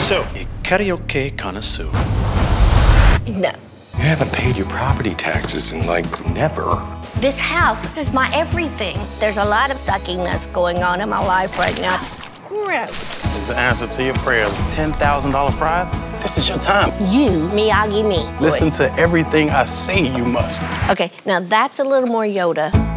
So, a karaoke connoisseur. No. You haven't paid your property taxes in, like, never. This house is my everything. There's a lot of suckiness going on in my life right now. Gross. Is the answer to your prayers $10,000 prize? This is your time. You, Miyagi me. Listen to everything I say you must. Okay, now that's a little more Yoda.